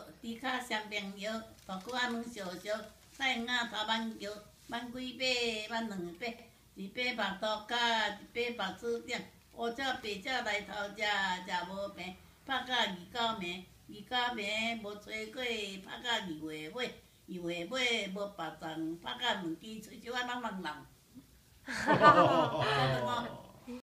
猪脚香饼药，豆腐仔糠烧烧，菜赭头挽桥，挽几把，挽2把，1把白豆角，1把白薯点，乌只白只来头食，食无平，拍到29暝无吹过，拍到2月尾无别踪，拍到2支喙手啊啷啷啷。